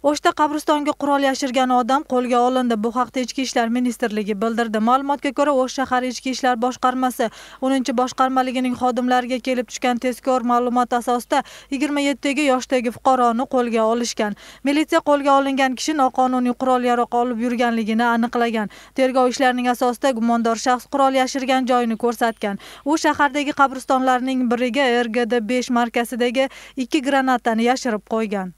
O'shda qabristonga qurol yashirgan odam qo'lga olindi. Bu haqda Ichki ishlar ministrligi bildirdi. Ma'lumotga ko'ra, O'sh shahar Ichki ishlar boshqarmasi 10-boshqarmaligining xodimlariga kelib tushgan tezkor ma'lumot asosida 27 yoshdagi fuqaroni qo'lga olishgan. Militsiya qo'lga olingan kishi noqonuniy qurol-yarog' olib yurganligini aniqlagan. Tergov ishlarining asosida gumondor shaxs qurol yashirgan joyini ko'rsatgan. U shahardagi qabristonlarning biriga RGD 5 markazidagi 2 granatani yashirib qo'ygan.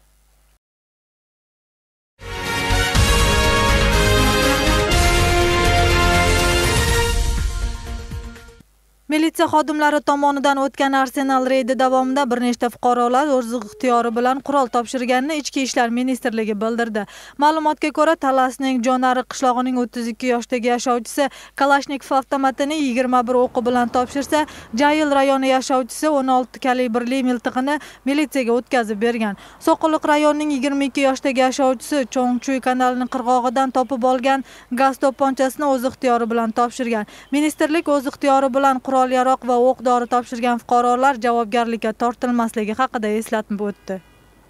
Militsiya xodimlari tomonidan o'tgan Arsenal reydi davomida bir nechta fuqarolar o'z ixtiyori bilan qurol topshirganini Ichki ishlar ministrligi bildirdi. Ma'lumotga ko'ra, Talasning Jonari qishlog'ining 32 yoshdagi yashovchisi Kalashnikov avtomatini 21 o'qi bilan topshirsa, Jayil rayoni yashovchisi 16 kalibrli miltig'ini militsiyaga o'tkazib bergan. Soqoliq rayonining 22 yoshdagi yashovchisi Chongchuy kanalining qirg'og'idan topib olgan gaz to'pponchasini o'z ixtiyori bilan topshirgan. Ministrlik o'z ixtiyori bilan qurol-yarog' va o'q-dori topshirgan fuqarolar javobgarlikka tortilmasligi haqida eslatib o'tdi.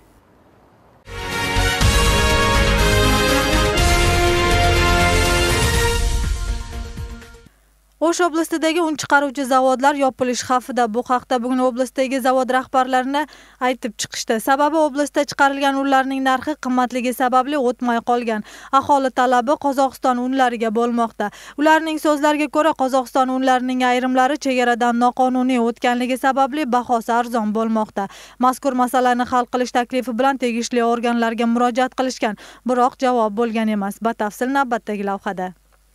O'sh oblastidagi un chiqaruvchi zavodlar yopilish xavfida. Bu haqda bugun oblastdagi zavod rahbarlarini aytib chiqishdi. Sababi oblastda chiqarilgan unlarning narxi qimmatligi sababli o'tmay qolgan. Aholi talabi Qozog'iston unlariga bo'lmoqda. Ularning so'zlariga ko'ra, Qozog'iston unlarining ayrimlari chegaradan noqonuniy o'tganligi sababli bahosi arzon bo'lmoqda. Mazkur masalani hal qilish taklifi bilan tegishli organlarga murojaat qilishgan, biroq javob bo'lgan emas. Batafsil navbatdagi lavhada.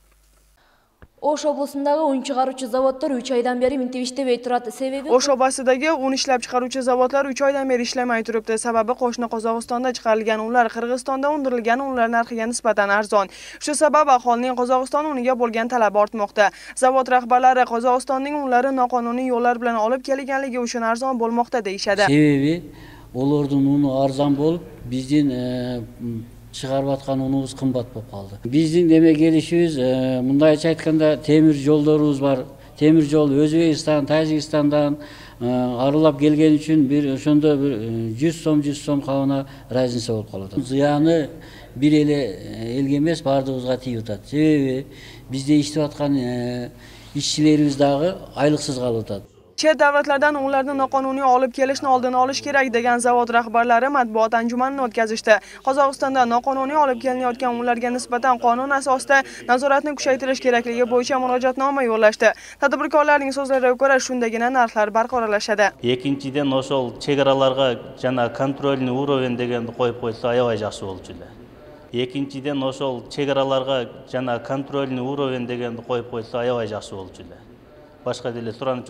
O'sh oblasındagi un chiqaruvchi zavodlar 3 oydan beri mintivishda turadi. Sebebi O'sh oblasidagi un ishlab chiqaruvchi zavodlar 3 oydan beri ishlamay turibdi. Sababi qo'shni Qozog'istonda chiqarilgan unlar Qirg'izistonda undirilgan unlar narxiga nisbatan arzon. Shu sabab aholining Qozog'iston uniga bo'lgan talabi ortmoqda. Zavod rahbarlari Qozog'istonning unlari noqonuniy yo'llar bilan olib kelinganligi uchun arzon bo'lmoqda deyishadi. Sebebi ularning uni arzon bo'lib, bizning chiqarayotgan unumuz qimmat bo'lib qoldi. Bizning demek gelişimiz, mundaycha aytganda temir yo'llarimiz var. Temir yo'l O'zbekiston, Tojikistondan aralab kelgan uchun bir o'shanda bir 100 so'm qavana raznica bo'lib qoladi. Ziyoni bir elga emas, bardığımızga tiyip o'tadi. Sebebi bizde ishlayotgan ishchilarimizdagi oyliksiz qolib o'tadi. Chet davlatlardan unlarni noqonuniy olib kelishni oldini olish kerak degan zavod rahbarlari matbuot anjumanini o'tkazishdi. Qozog'istonda noqonuniy olib kelinayotgan unlarga nisbatan qonun asosida nazoratni kuchaytirish kerakligi bo'yicha murojaatnoma yo'llashdi. Tadbirkorlarning so'zlariga ko'ra, shundagina narxlar barqarorlashadi. Ikkinchidan, o'shol chegaralarga jana kontrolni уровень deganni qo'yib qo'ysa, ayoy yaxshi bo'ladi. Ikkinchidan, o'shol chegaralarga jana kontrolni уровень deganni qo'yib qo'ysa, ayoy yaxshi bo'ladi. Başka dili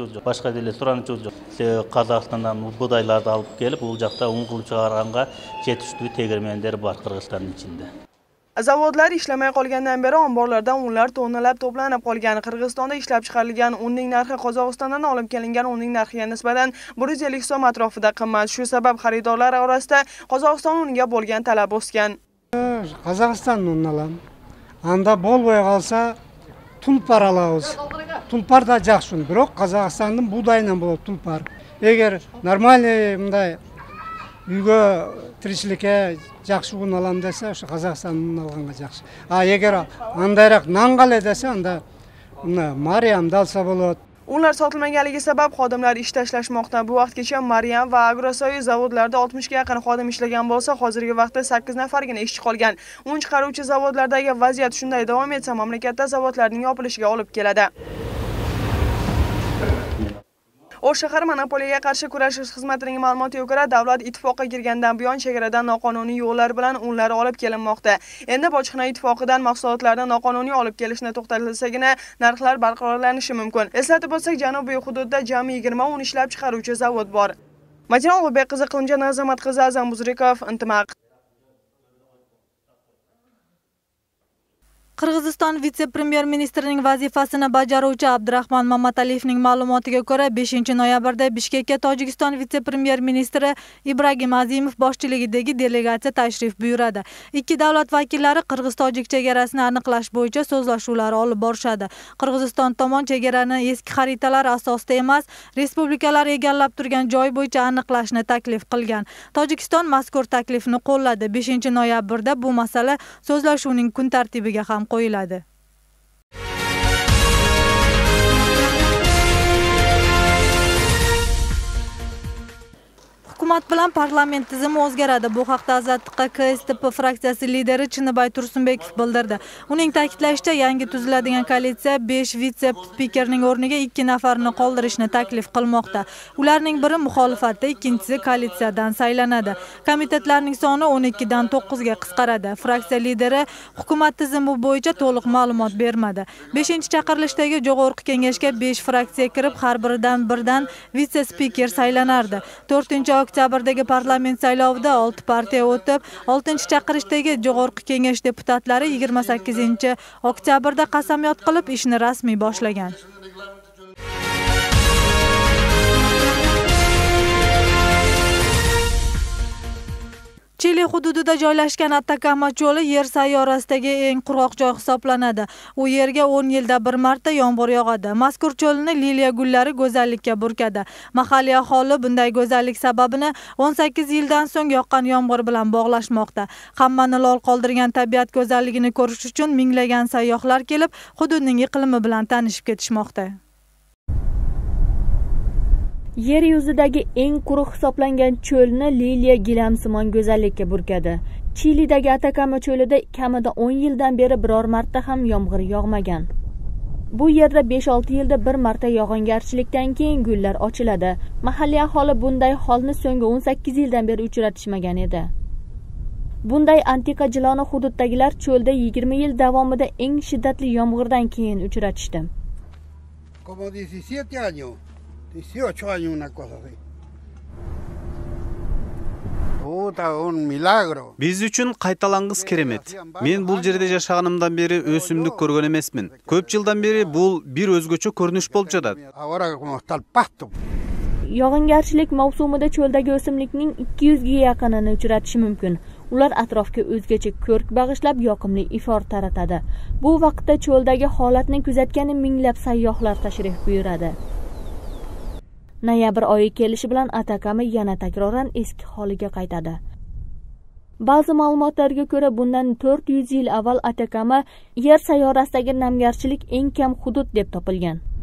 suranıcı Қазақстандан budaylardı alıp gelip, bu жақта un qilib chiqarganga жетиштүү tegirmenler var Qirg'izistonning içinde. Zavodlar ishlamay qolgandan beri omborlardan unlar tonnalab to'planib qolgan. Qirg'izistonda ishlab chiqarilgan unning narxi Qozog'istondan olib kelingan unning narxiga nisbatan 150 so'm atrofida qimmat. Shu sabab xaridorlar orasida Qozog'iston uniga bo'lgan talab o'sgan. Qozog'iston unni alam. Anda bo'lmay qolsa tulpar alamiz. Tulpar da жақсы, biroq Qozog'istonning budayынан bo'ladi tulpar. Eğer нормальный мындай uyga tirishlikka жақсы un alam desa, o'sha Qozog'istondan alganga жақсы. Eğer andayroq nanqale desa, anda Mariamda alsa bo'ladi. Unlar sotilmaganligi sabab xodimlar ish tashlashmoqda. Bu vaqtgacha Mariam va Agrosoyuz zavodlarida 60 ga yaqin xodim ishlagan bo'lsa, hozirgi vaqtda 8 nafargina ishchi qolgan. Un chiqaruvchi zavodlardagi vaziyat shunday davom etsa, mamlakatda zavodlarning yopilishiga olib keladi. O'sh shahar monopoliyaga qarshi kurashish xizmatining ma'lumotiga ko'ra, davlat ittifoqiga kirgandan buyon chegaradan noqonuniy yo'llar bilan unlar olib kelinmoqda. Endi bojxona ittifoqidan mahsulotlarni noqonuniy olib kelishni to'xtatilsagina narxlar barqarorlanishi mumkin. Eslatib o'tsak, janubiy hududda jami 20 un ishlab chiqaruvchi zavod bor. Madina Ulug'bek qizi, Qilimjon Azamat qizi, Azam Buzrikov, Intimaq. Qirg'iziston vitse-premyer ministrining vazifasini bajaruvchi Abdurahmon Mamataliyevning ma'lumotiga ko'ra, 5-noyabrda Bishkekka Tojikiston vitse-premyer ministri Ibragim Azimov boshchiligidagi delegatsiya tashrif buyuradi. Ikki davlat vakillari Qirg'iz-Tojik chegarasini aniqlash bo'yicha so'zlashuvlar olib borishadi. Qirg'iziston tomon chegarani eski xaritalar asosida emas, respublikalar egallab turgan joy bo'yicha aniqlashni taklif qilgan. Tojikiston mazkur taklifni qo'lladi. 5-noyabrda bu masala so'zlashuvning kun tartibiga ham qo'yiladi. Hukumat bilan parlament tizimi o'zgaradi. Bu haqda Azadliqqa KSTP fraksiyasi lideri Chinibay Tursunbekov bildirdi. Uning ta'kidlashicha, yangi tuziladigan koalitsiya 5 vitse-spikerning o'rniga 2 nafarni qoldirishni taklif qilmoqda. Ularning biri muxolifatda, ikkinchisi koalitsiyadan saylanadi. Komitetlarning soni 12 dan 9 ga qisqaradi. Fraksiya lideri hukumat tizimi bo'yicha to'liq ma'lumot bermadi. 5-chaqirilishdagi Jo'g'org'i kengashga 5 fraksiya kirib, har biridan birdan vitse-spiker saylanardi. 4-oktyabrdagi parlament saylovida 6 partiya o'tib, 6-chaqirishdagi Jo'g'org'i kengash deputatlari 28-oktyabrda qasamyod qilib ishni rasmiy boshlagan. Chili hududida joylashgan Atakama cho'li yer sayyorasidagi eng qurg'oq joy hisoblanadi. U yerga 10 yilda bir marta yomg'ir yog'adi. Mazkur cho'lni liliya gullari go'zallikka burkadi. Mahalliy aholi bunday go'zallik sababini 18 yildan so'ng yoqqan yomg'ir bilan bog'lashmoqda. Hammani lol qoldirgan tabiat go'zalligini ko'rish uchun minglagan sayyohlar kelib, hududning iqlimi bilan tanishib ketishmoqda. Yer yuzidagi eng quruq hisoblangan cho'lni liliya gilamsimon go'zallikka burkadi. Chilidagi Atakama cho'lida kamida 10 yildan beri biror marta ham yomg'ir yog'magan. Bu yerda 5-6 yilda bir marta yog'ingarchilikdan keyin gullar ochiladi. Mahalliy aholi bunday holni so'nggi 18 yildan beri uchratishmagan edi. Bunday antiqa jiloni hududdagilar cho'lda 20 yil davomida eng shiddatli yomg'irdan keyin uchratishdi. Como 17 años. 18 años, una cosa así. Un milagro. Biz üçün qaytalangız keremet. Men bul жерде жашаганымдан бери өсүмдүк көргөн эмесмин. Көп жылдан бери бул бир өзгөчө көрүнүш болуп жатат. Ahora como está el pasto. Yog'ingarchilik mavsumida cho'ldagi o'simlikning 200 ga yaqinini uchratishi mumkin. Ular atrofga o'zgacha ko'rk bag'ishlab yoqimli ifor taratadi. Bu vaqtda cho'ldagi holatni kuzatgan minglab sayyohlar tashrif buyuradi. Noyabr oyi kelishi bilan Atakama yana takroran eski holiga qaytadi. Ba'zi ma'lumotlarga ko'ra, bundan 400 yil avval Atakama yer sayyorasidagi namgarchilik eng kam hudud deb topilgan.